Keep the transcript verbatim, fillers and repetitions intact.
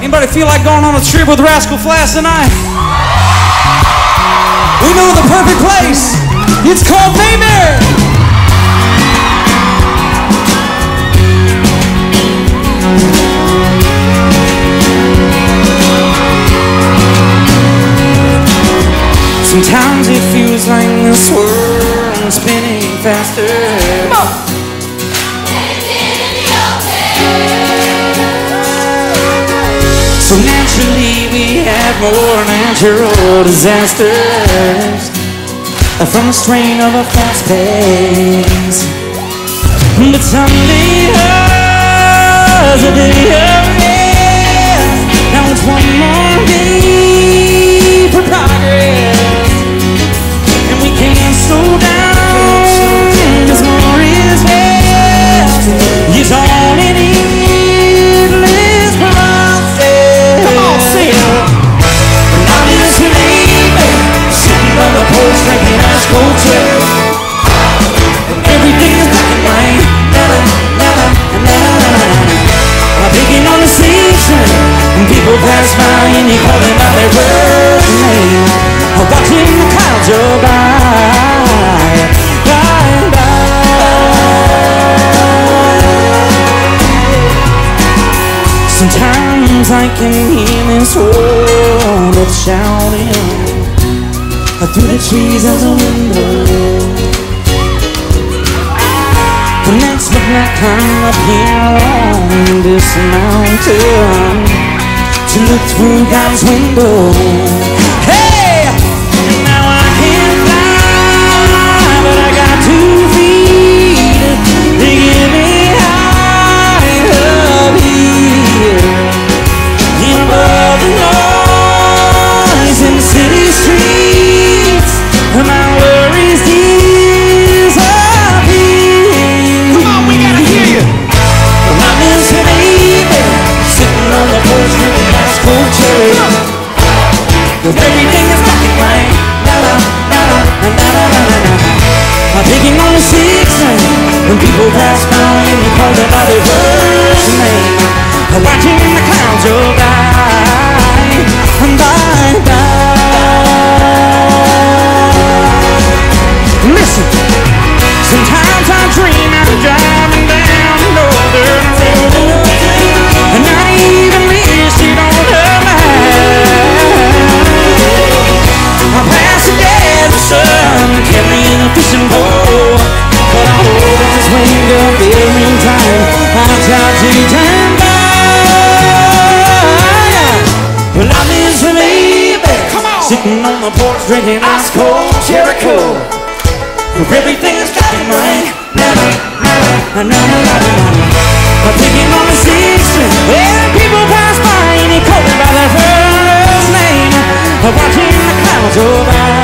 Anybody feel like going on a trip with Rascal Flatts tonight? We know the perfect place. It's called Mayberry. Sometimes it feels like this world's spinning faster. So naturally we have more natural disasters from the strain of a fast pace. But someday there's a day of rest. Now it's one more day for progress, and we can't slow down, cause more is best. It's all in endless process. Come on, sing it. When I'm just an baby, sitting on the porch drinking ice cold tea, and everything is black and white. Na-na, na-na, na-na, na-na. I'm picking on the season, and people pass by and you call them by their first name. I'm watching the clouds go by, by, by. Sometimes I can hear this world that's shouting through the trees as a window. And that's what I climb up here on this mountain to look through God's window. Hey! Now I can't fly, but I got two feet. They get me high up here, in above the noise in the city streets. My worries disappear. Come on, we gotta hear you. Well, I'm just a baby, sitting on the porch drinking ice cold cherry. Cause everything is black and white. Na-na, na-na, na-na, na-na. I'm picking on the six string when people pass by and you call them by their first name. I'm watching the clouds go by, by, by. Listen, sometimes I dream I'm driving down the northern road, and I even listed on her mind. I pass the desert sun carrying a fishing pole, but I always wake up every time I try to turn back. Well, I'm just a baby, sitting on the porch drinking ice cold Jericho. Everything is black and white. Na-na, na-na, na-na. I'm picking on the six string when people pass by and they call me by their first name. I'm watching the clouds go by.